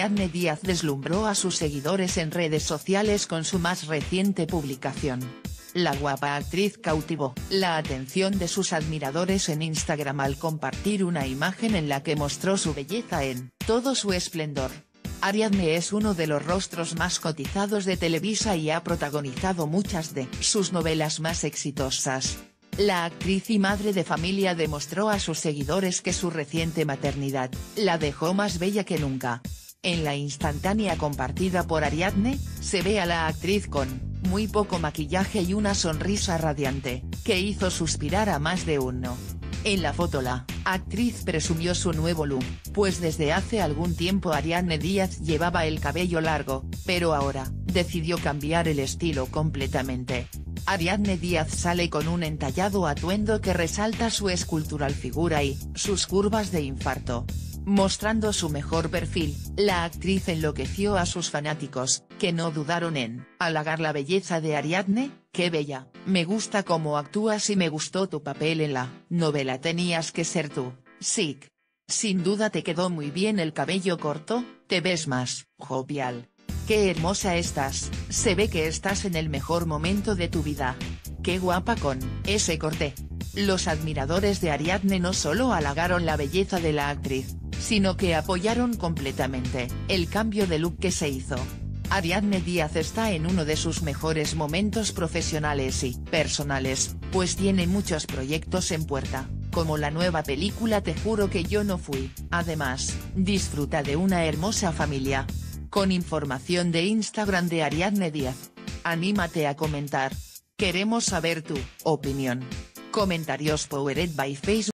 Ariadne Díaz deslumbró a sus seguidores en redes sociales con su más reciente publicación. La guapa actriz cautivó la atención de sus admiradores en Instagram al compartir una imagen en la que mostró su belleza en todo su esplendor. Ariadne es uno de los rostros más cotizados de Televisa y ha protagonizado muchas de sus novelas más exitosas. La actriz y madre de familia demostró a sus seguidores que su reciente maternidad la dejó más bella que nunca. En la instantánea compartida por Ariadne, se ve a la actriz con muy poco maquillaje y una sonrisa radiante, que hizo suspirar a más de uno. En la foto la actriz presumió su nuevo look, pues desde hace algún tiempo Ariadne Díaz llevaba el cabello largo, pero ahora, decidió cambiar el estilo completamente. Ariadne Díaz sale con un entallado atuendo que resalta su escultural figura y sus curvas de infarto. Mostrando su mejor perfil, la actriz enloqueció a sus fanáticos, que no dudaron en halagar la belleza de Ariadne. «Qué bella, me gusta cómo actúas y me gustó tu papel en la novela Tenías que ser tú, Sick. Sin duda te quedó muy bien el cabello corto, te ves más jovial. Qué hermosa estás, se ve que estás en el mejor momento de tu vida. Qué guapa con ese corte». Los admiradores de Ariadne no solo halagaron la belleza de la actriz, sino que apoyaron completamente el cambio de look que se hizo. Ariadne Díaz está en uno de sus mejores momentos profesionales y personales, pues tiene muchos proyectos en puerta, como la nueva película Te juro que yo no fui. Además, disfruta de una hermosa familia. Con información de Instagram de Ariadne Díaz. Anímate a comentar. Queremos saber tu opinión. Comentarios powered by Facebook.